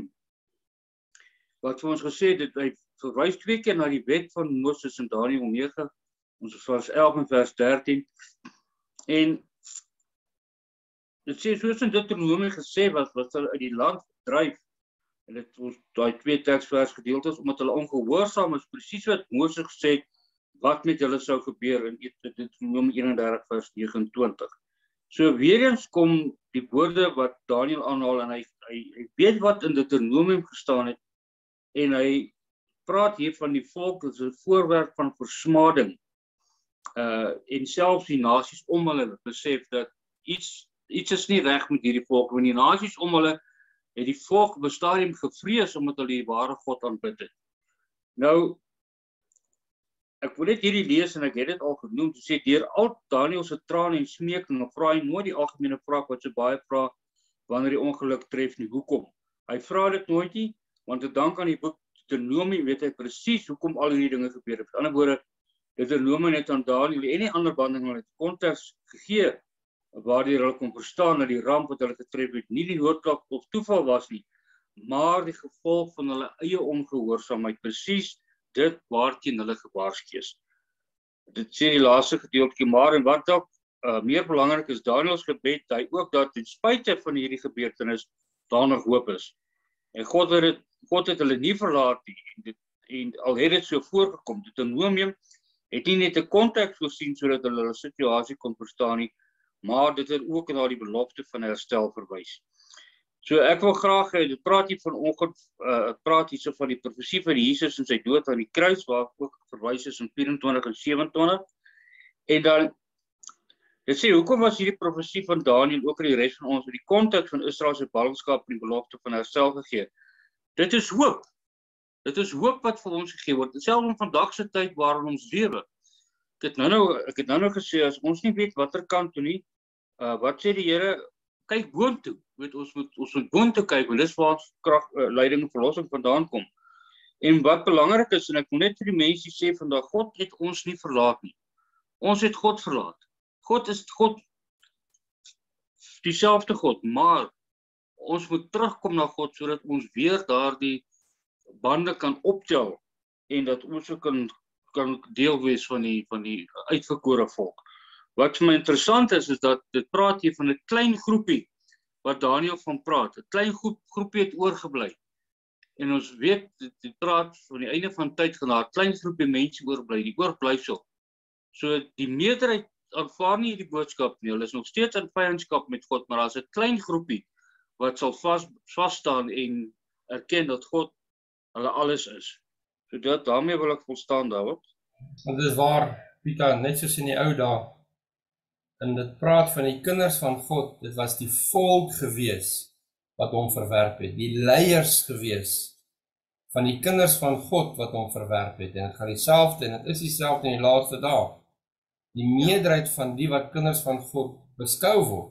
wat vir ons gesê het, hy verwys 2 keer na die wet van Moses in Daniël 9, ons vers 11 en vers 13, en dit sê, soos in Deuteronomie gesê was hulle uit die land verdryf, en dit ons daai 2 teksvers gedeeltes, omdat hulle ongehoorsaam is, presies wat Moses gesê het, wat met hulle sou gebeur in Deuteronomie 31 vers 29. So weer eens kom die woorde wat Daniël aanhaal, en hy weet wat in Deuteronomium gestaan het, en hy praat hier van die volk as 'n voorwerp van versmading, en selfs die nasies om hulle besef dat iets is nie reg met hierdie volk, want die nasies om hulle het die volk op 'n stadium gevrees omdat hulle die ware God aanbid het. Nou, ek wil net hierdie lees en ek het dit al genoem, te sê, deur al Daniël se trane en smeking, vra hy nooit die algemene vraag wat so baie vra wanneer die ongeluk tref nie, hoekom? Hy vra dit nooit nie, want te dank aan die boek Deuteronomie weet hy presies hoekom al hierdie dinge gebeur het. Met ander woorde, Deuteronomie het aan Daniël en die ander bandinge het konteks gegee, waardeur hulle kon verstaan dat die ramp wat hulle getref het, nie die noodklok of toeval was nie, maar die gevolg van hulle eie ongehoorsaamheid, presies dit waarteen hulle gewaarsku is. Dit sê die laaste gedeeltjie, maar en wat ook meer belangrik is, Daniëls gebed, hy ook dat ten spyte van hierdie gebeurtenis daar nog hoop is. En God het hulle nie verlaat nie, en al het dit so voorgekom, Deuteronomium het nie net 'n konteks voorsien sodat hulle situasie kon verstaan nie, maar dit het ook na die belofte van herstel verwys. So ek wil graag, dit praat hier praat hierso van die profesie van Jesus en sy dood aan die kruis, waar ook verwys is in 24 en 27. En dan, dit sê, hoekom was hierdie profesie van Daniël ook in die res van ons, in die konteks van Israel se ballingskap en die belofte van herstel gegee? Dit is hoop. Dit is hoop wat vir ons gegee word. Selfs in vandag se tyd waarin ons lewe. Ek het nou gesê, as ons nie weet watter kant toe nie, wat sê die Here, kyk boontoe. Ons moet boontoe kyk, want dis waar ons krag, leiding en verlossing vandaan kom. En wat belangrik is, en ek moet net vir die mense sê vandag, God het ons nie verlaat nie. Ons het God verlaat. God is God, dieselfde God, maar ons moet terugkom na God, sodat ons weer daardie bande kan optel, en dat ons ook kan deel wees van die uitverkore volk. Wat vir my interessant is dat dit praat hier van 'n klein groepie, wat Daniël van praat. 'n Klein groepie het oorgebly. En ons weet, dit praat van die einde van tyd gaan daar 'n klein groepie mense oorbly, die oorblyfsel. So die meerderheid aanvaar nie die boodskap nie, hulle is nog steeds in vyandskap met God, maar daar's 'n klein groepie wat sal vas staan en erken dat God hulle alles is. So daarmee wil ek volstaan, David. Want dit is waar, Pieter, net soos in die ou dae, en dit praat van die kinders van God, dit was die volk gewees wat hom verwerp het, die leiers gewees van die kinders van God wat hom verwerp het, en dit gaan dieselfde, en dit is dieselfde in die laaste dae. Die meerderheid van die wat kinders van God beskou word,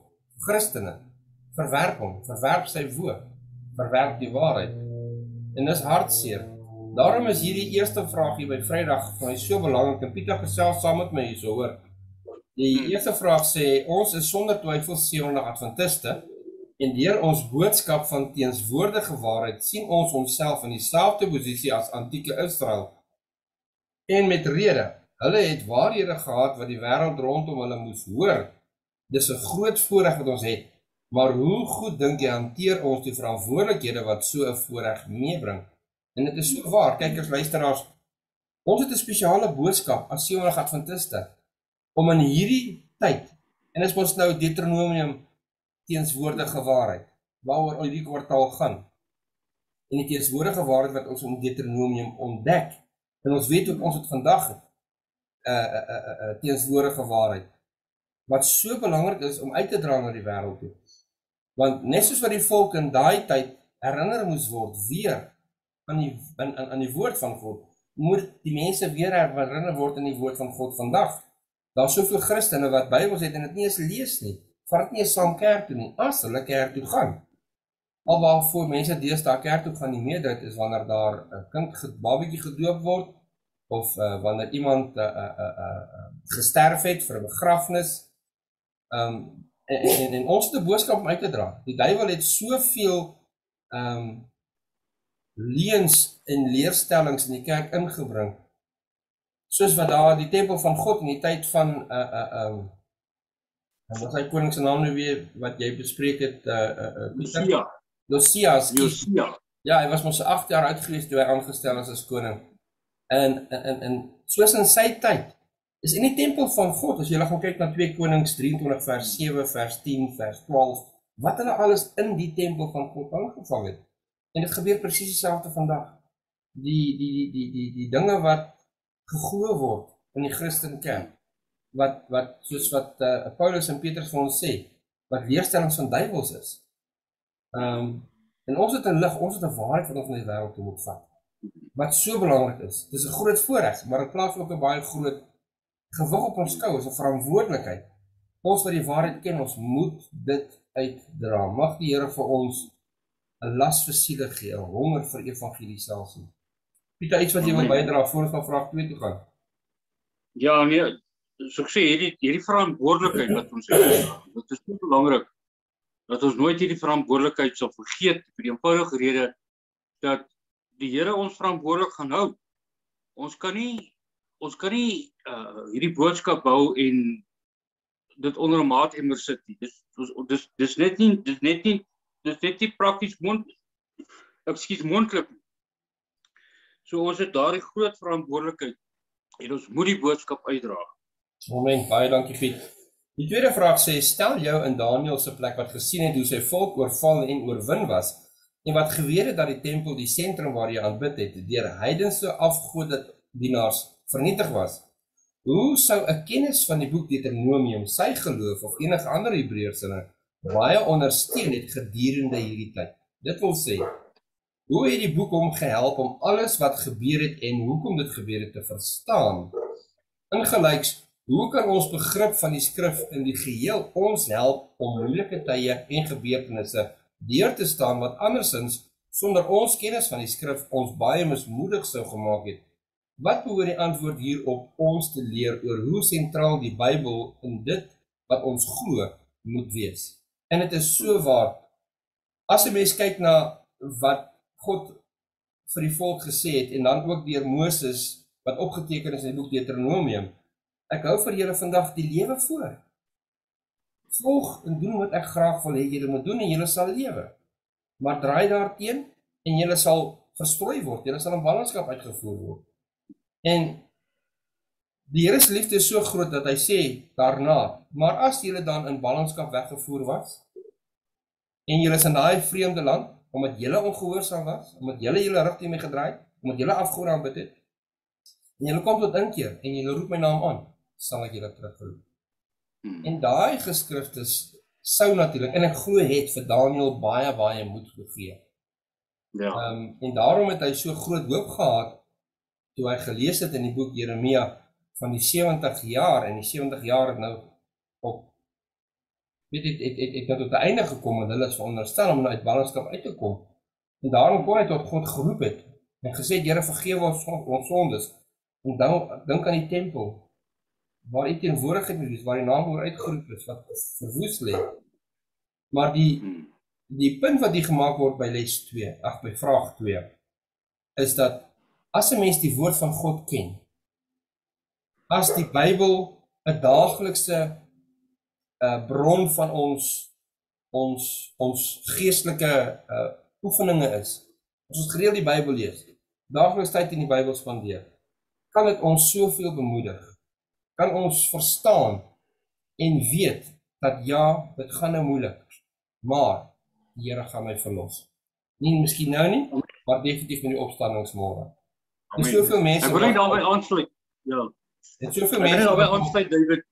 Christene verwerp hom, verwerp sy woord, verwerp die waarheid. En dis hartseer. Daarom is hierdie eerste vraag hier by Vrydag vir my so belangrik, en Pieter gesels saam met my hierso, hoor. Die eerste vraag sê, ons is sonder twyfel Sewe-dag Adventiste, en deur ons boodskap van teenswoordige waarheid sien ons onsself in dieselfde posisie as antieke Israel. En met rede, hulle het waarhede gehad wat die wêreld rondom hulle moes hoor. Dis 'n groot voorreg wat ons het, maar hoe goed dink jy hanteer ons die verantwoordelikhede wat so 'n voorreg meebring? En dit is so waar, kykers, luisteraars, ons het 'n spesiale boodskap as Sewe-dag Adventiste, om in hierdie tyd, en dis ons nou Deuteronomium teenswoordige waarheid, waaroor hierdie kwartaal gaan, en die teenswoordige waarheid wat ons in Deuteronomium ontdek, en ons weet ook ons het vandag teenswoordige waarheid, wat so belangrik is om uit te dra na die wêreld toe. Want net soos wat die volk in daai tyd herinner moes word weer aan die woord van God, moet die mense weer herinner word aan die woord van God vandag. Daar is soveel Christene wat Bybels het en dit nie eens lees nie, vat dit nie eens saam kerk toe nie, as hulle kerk toe gaan. Alwaarvoor mense deesdae kerk toe gaan nie meer, dit is wanneer daar 'n kind babietjie gedoop word, of wanneer iemand gesterf het vir 'n begrafnis. En ons het 'n boodskap om uit te dra. Die duiwel het soveel leuns en leerstellings in die kerk ingebring, soos wat daar die tempel van God in die tyd van wat hy koning se naam nou weer wat jy bespreek het, Josias. Ja, hy was mos 8 jaar oud gewees toe hy aangestel is as koning. En soos in sy tyd is in die tempel van God, as jy gaan kyk na 2 Konings 23 vers 7, vers 10, vers 12, wat hulle alles in die tempel van God aangevang het. En dit gebeur presies dieselfde vandag. Die dinge wat geglo word in die Christenkerk, wat soos wat Paulus en Petrus vir ons sê, wat leerstellings van duiwels is. En ons het 'n lig, ons het 'n waarheid wat ons in die wêreld toe moet vat. Wat so belangrik is. Dis 'n groot voorreg, maar dit plaas ook 'n baie groot gewig op ons skouers, 'n verantwoordelikheid. Ons wat die waarheid ken, ons moet dit uitdra. Mag die Here vir ons 'n las vir siele gee, 'n honger vir evangelisasie. Pieter, iets wat jy wil bydra voor ons na vraag 2 toe gaan? Ja, nee, so ek sê, hierdie verantwoordelikheid wat ons het, dit is so belangrik, dat ons nooit hierdie verantwoordelikheid sal vergeet, vir die eenvoudige rede, dat die Here ons verantwoordelik gaan hou. Ons kan nie hierdie boodskap hou en dit onder 'n maatemmer sit nie. Dis net nie prakties moontlik. So ons het daardie groot verantwoordelikheid en ons moet die boodskap uitdra. Moment, baie dankie Piet. Die tweede vraag sê, stel jou in Daniël se plek wat gesien het hoe sy volk oorval en oorwin was, en wat gebeur het dat die tempel, die sentrum waar jy aanbid het, deur heidense afgodedienaars vernietig was. Hoe sou 'n kennis van die boek Deuteronomium sy geloof of enige ander Hebreërse baie ondersteun het gedurende hierdie tyd? Dit wil sê, hoe het die boek hom gehelp om alles wat gebeur het en hoekom dit gebeur het te verstaan? Ingelyks, hoe kan ons begrip van die skrif in die geheel ons help om moeilike tye en gebeurtenisse deur te staan wat andersins sonder ons kennis van die skrif ons baie mismoedig sou gemaak het? Wat behoort die antwoord hierop ons te leer oor hoe sentraal die Bybel in dit wat ons glo moet wees? En dit is so waar. As 'n mens kyk na wat God vir die volk gesê het en dan ook deur Moses wat opgeteken is in die boek Deuteronomium, ek hou vir julle vandag die lewe voor. Volg en doen wat ek graag wil hê julle moet doen en julle sal lewe. Maar draai daarteen en julle sal verstrooi word, julle sal in ballingskap uitgevoer word. En die Here se liefde is so groot dat hy sê daarna, maar as julle dan in ballingskap weggevoer was, en julle is in daai vreemde land, omdat julle ongehoorsaam was, omdat julle rug teen my gedraai het, omdat julle afgode aanbid het, en julle kom tot inkeer, en julle roep my naam aan, sal ek julle terugroep. En daai geskrifte sou natuurlik, en ek glo het vir Daniël baie moed gegee. Ja. En daarom het hy so groot hoop gehad, toe hy gelees het in die boek Jeremia, van die 70 jaar, en die 70 jaar het nou op het nou tot die einde gekom en hulle is veronderstel om uit ballingskap uit te kom. En daarom kon hy tot God geroep het en gesê, Here vergewe ons sondes. En dan dink aan die tempel, waar die teenwoordigheid moet wees, waar die naam oor uitgeroep is, wat verwoes lê. Maar die punt wat hier gemaak word by les 2, by vraag 2, is dat as 'n mens die woord van God ken, as die Bybel 'n daaglikse bron van ons geestelike oefeninge is, as ons gereeld die Bybel lees, daagliks tyd in die Bybel spandeer, kan dit ons soveel bemoedig, kan ons verstaan en weet dat ja, dit gaan nou moeilik, maar die Here gaan my verlos. Nie miskien nou nie, maar definitief met die opstandingsmôre. En soveel mense... Ek wil net daarbey aansluit. Ja. En soveel mense... daarbey aansluit, David.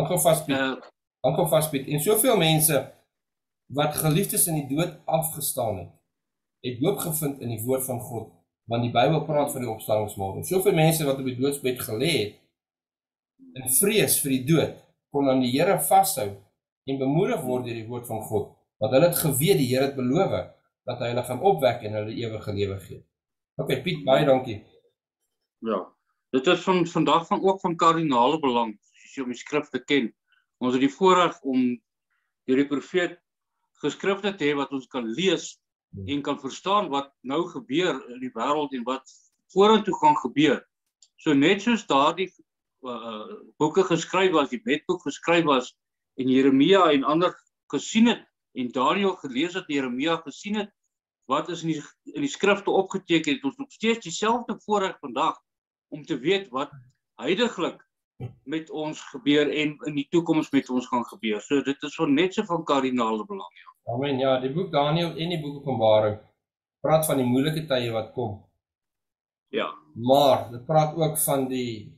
Ankom vast, en soveel mense wat geliefdes in die dood afgestaan het hoop gevind in die woord van God, want die Bybel praat van die opstandingsmôre. Soveel mense wat op die doodsbed gelê het, in vrees vir die dood, kon aan die Here vashou en bemoedig word deur die woord van God, want hulle het geweet, die Here het beloof, dat hy hulle gaan opwek en hulle ewige lewe gee. Ok, Piet, baie dankie. Ja, dit is vandag ook van kardinale belang, as jy om die skrifte ken. Ons het die voorreg om deur die profeet geskrifte te hê wat ons kan lees en kan verstaan wat nou gebeur in die wêreld en wat vorentoe gaan gebeur. So net soos daardie boeke geskryf was, die wetboek geskryf was, en Jeremia en ander gesien het, en Daniel gelees het, Jeremia gesien het, wat is in die skrifte opgeteken, het ons nog steeds dieselfde voorreg vandag, om te weet wat huidiglik met ons gebeur en in die toekoms met ons gaan gebeur. So dit is net so van kardinale belang. Ja. Amen, ja, die boek Daniel en die boek Openbaring praat van die moeilike tye wat kom. Ja. Maar dit praat ook van die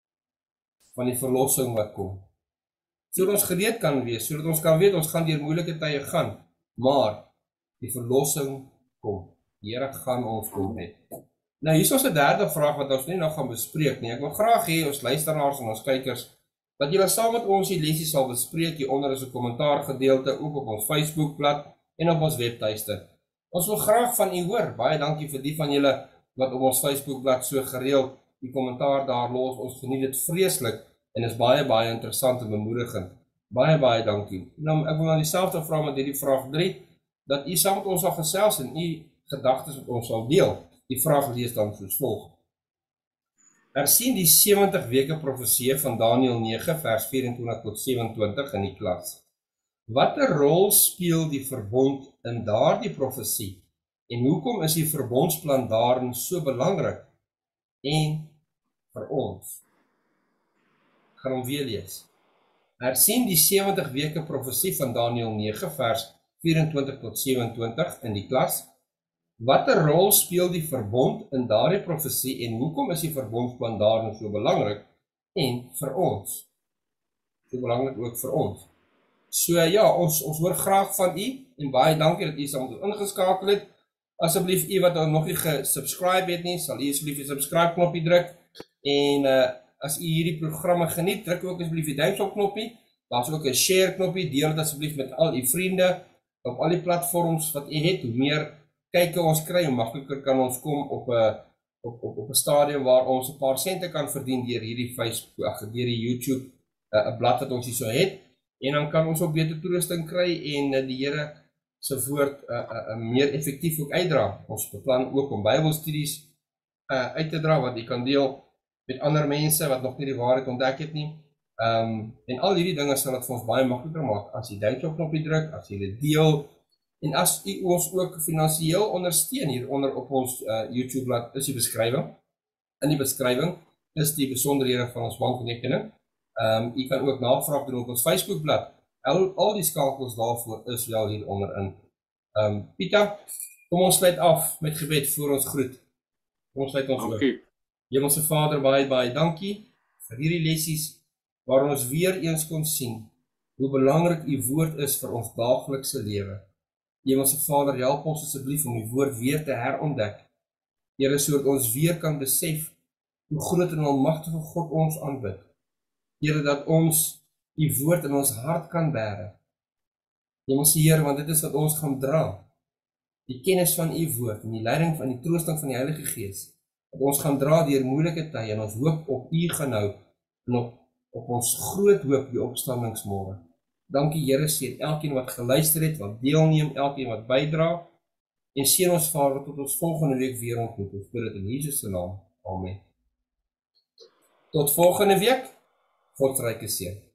verlossing wat kom. Sodat ons gereed kan wees, sodat ons kan weet ons gaan deur moeilike tye gaan, maar die verlossing kom. Die Here gaan ons kom net. Nou, hier is ons 'n derde vraag wat ons nie nog gaan bespreek nie. Ek wil graag hê ons luisteraars en ons kykers dat julle saam met ons die lesie sal bespreek. Hieronder is 'n kommentaar gedeelte ook op ons Facebookblad en op ons webtuiste. Ons wil graag van u hoor. Baie dankie vir die van julle wat op ons Facebookblad so gereeld die kommentaar daar los. Ons geniet dit vreeslik en is baie interessant en bemoedigend. Baie dankie. Nou, ek wil nou dieselfde vra met hierdie vraag 3 dat u saam met ons sal gesels en u gedagtes met ons sal deel. Die vraag lees dan soos volg. Sien die 70 weke profesie van Daniel 9 vers 24 tot 27 in die klas. Watter rol speel die verbond in daardie profesie en hoekom is die verbondsplan daarin so belangrik en vir ons? Ek gaan hom weer lees. Sien die 70 weke profesie van Daniel 9 vers 24 tot 27 in die klas. Watter rol speel die verbond in daardie profesie en hoekom is die verbondsplan daarin so belangrik en vir ons? So belangrik ook vir ons. So ja, ons hoor graag van u en baie dankie dat u saam met ons ingeskakel het. Asseblief u wat nog nie gesubscribe het nie, sal u asseblief die subscribe knoppie druk en as u hierdie programme geniet, druk ook asseblief die duimpie knoppie. Daar's ook 'n share knoppie, deel dit asseblief met al u vriende op al die platforms wat u het. Hoe meer kyk ons kry, hoe makliker kan ons kom op 'n stadium waar ons 'n paar sente kan verdien deur hierdie Facebook, deur die YouTube 'n blad wat ons hier so het. En dan kan ons ook beter toerusting kry en die Here se woord meer effektief ook uitdra. Ons beplan ook om Bybelstudies uit te dra wat jy kan deel met ander mense wat nog nie die waarheid ontdek het nie. En al hierdie dinge sal dit vir ons baie makliker maak as jy duimpie knoppie druk, as jy dit deel en as u ons ook finansiëel ondersteun hieronder op ons YouTube blad is die beskrywing. In die beskrywing is die besonderhede van ons bankrekening. U kan ook navraag doen op ons Facebookblad. Al die skakels daarvoor is wel hier onderin. Pieter, kom ons sluit af met gebed voor ons groet. Kom ons sluit ons oor. Hemelse Vader, baie dankie vir hierdie lessies waar ons weer eens kon sien hoe belangrik u woord is vir ons daaglikse lewe. Hemelse Vader, help ons asseblief om die woord weer te herontdek. Here, sodat ons weer kan besef hoe groot en almagtige God ons aanbid. Here, dat ons u woord in ons hart kan bære Hemelse Heer, want dit is wat ons gaan dra. Die kennis van U woord en die leiding van die troosting van die Heilige Gees. Wat ons gaan dra deur moeilike tye en ons hoop op U gaan hou en op ons groot hoop die opstandingsmôre. Dankie Here, seën elkeen wat geluister het, wat deelneem, elkeen wat bydra. En seën ons Vader tot ons volgende week weer ontmoet. Ons bid dit in Jesus se naam. Amen. Tot volgende week. God ryke seën.